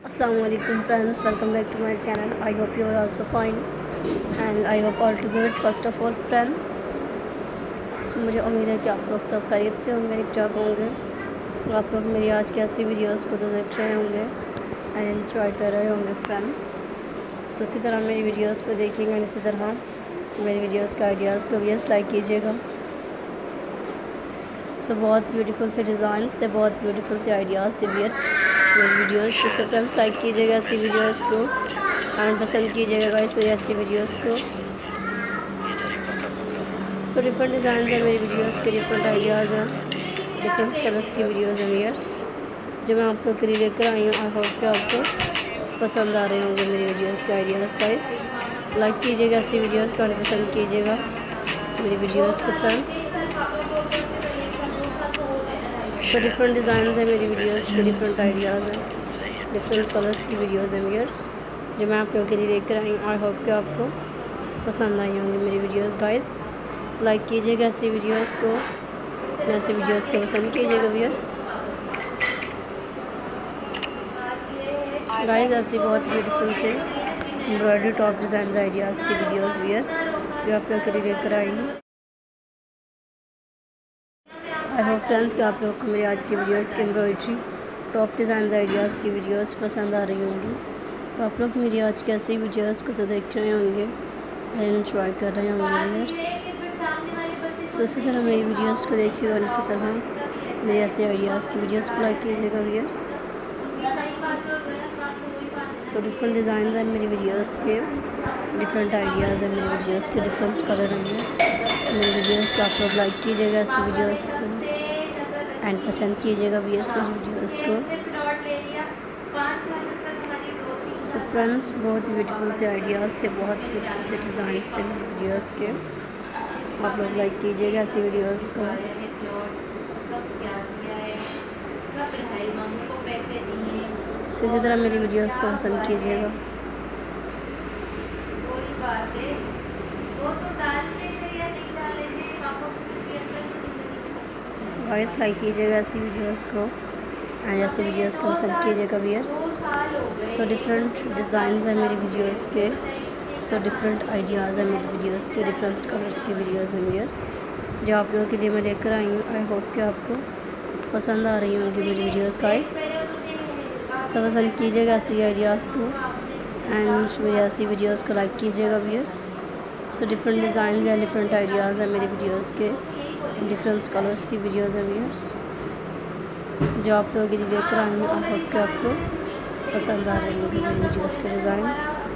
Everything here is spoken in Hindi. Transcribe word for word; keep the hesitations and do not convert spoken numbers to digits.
Assalamualaikum friends, welcome back to my channel. I hope you are also fine and I hope all to good. First of all friends, मुझे उम्मीद है कि आप लोग सब खैरियत से होंगे, ठीक ठाक होंगे और आप लोग मेरी आज की ऐसी वीडियोस को तो देख रहे होंगे एंड एंजॉय कर रहे होंगे फ्रेंड्स। सो इसी तरह मेरी वीडियोस को देखिएगा, इसी तरह मेरी वीडियोस के आइडियाज़ को भी लाइक कीजिएगा। सो बहुत ब्यूटीफुल से डिज़ाइंस थे, बहुत ब्यूटीफुल से आइडियाज़ थे वियर्स मेरी वीडियोस को। सो फ्रेंड्स लाइक कीजिएगा ऐसी वीडियोस को एंड पसंद कीजिएगा गाइस मेरी ऐसी वीडियोस को। सो डिफरेंट डिज़ाइन है मेरी वीडियोस के, डिफरेंट आइडियाज़ हैं, डिफरेंट कलर्स की वीडियोस हैं वियर्स जो मैं आप लोग के लिए लेकर आई हूँ। आई होप कि आपको पसंद आ रहे होंगे मेरी वीडियोस के आइडियाज़ गाइस। लाइक कीजिएगा ऐसी वीडियोस को, पसंद कीजिएगा मेरी वीडियोस को फ्रेंड्स। सो डिफरेंट डिज़ाइन है मेरी वीडियोस के, डिफरेंट आइडियाज़ हैं, डिफरेंट कलर्स की वीडियोस हैं व्यूअर्स जो मैं आप लोगों के लिए लेकर आई हूँ। आई होप कि आपको पसंद आई होंगी मेरी वीडियोस गाइस। लाइक कीजिएगा ऐसी वीडियोस को, ऐसी वीडियोस को पसंद कीजिएगा व्यूअर्स गाइस। ऐसी बहुत ब्यूटीफुल से एम्ब्रॉयडरी टॉप डिज़ाइन आइडियाज़ की वीडियोस व्यूअर्स जो आप लोगों के लिए लेकर आई हूँ। आई होप फ्रेंड्स कि आप लोग को मेरी आज की वीडियोस की एम्ब्रॉयडरी टॉप डिज़ाइन आइडियाज़ की वीडियोस पसंद आ रही होंगी। तो आप लोग मेरी आज की ऐसी वीडियोस को तो देख रहे होंगे एंड एंजॉय कर रहे होंगे व्यूअर्स। सो इसी तरह मेरी वीडियोस को देखिएगा और इसी तरह मेरी ऐसे आइडियाज़ की वीडियोस को लाइक कीजिएगा व्यूअर्स। सो डिफरेंट डिज़ाइन हैं मेरी वीडियोस के, डिफरेंट आइडियाज़ हैं मेरी वीडियोस के, डिफरेंट कलर हैं मेरी वीडियोस को। आप लोग लाइक कीजिएगा ऐसी वीडियोस को एंड पसंद कीजिएगा व्यूअर्स मेरी वीडियोस को। सो फ्रेंड्स बहुत ब्यूटीफुल से आइडियाज़ थे, बहुत ब्यूटीफुल से डिज़ाइंस थे मेरी वीडियोस के। आप लोग लाइक कीजिएगा ऐसी वीडियोस को। सो इसी तरह मेरी वीडियोस को पसंद कीजिएगा। गाइस लाइक कीजिएगा ऐसी वीडियोस को एंड ऐसी वीडियोस को पसंद कीजिएगा व्यूअर्स। सो डिफरेंट डिज़ाइंस हैं मेरी वीडियोस के, सो डिफरेंट आइडियाज़ हैं मेरी वीडियोस के, डिफरेंट कलर्स की वीडियोस हैं व्यूअर्स जो आप लोगों के लिए मैं लेकर आई हूँ। आई होप कि आपको पसंद आ रही होंगी मेरी वीडियोस गाइस। सो पसंद कीजिएगा ऐसी आइडियाज़ को एंड मेरी ऐसी वीडियोस को लाइक कीजिएगा व्यूअर्स। सो डिफरेंट डिज़ाइन हैं, डिफरेंट आइडियाज़ हैं मेरी वीडियोस के, डिफरेंट कलर्स की वीडियोस हैं व्यूअर्स जो आप लोगों के लिए लेकर आई हूँ। आई होप कि आपको पसंद आ रही होंगी मेरी वीडियोस के डिज़ाइन।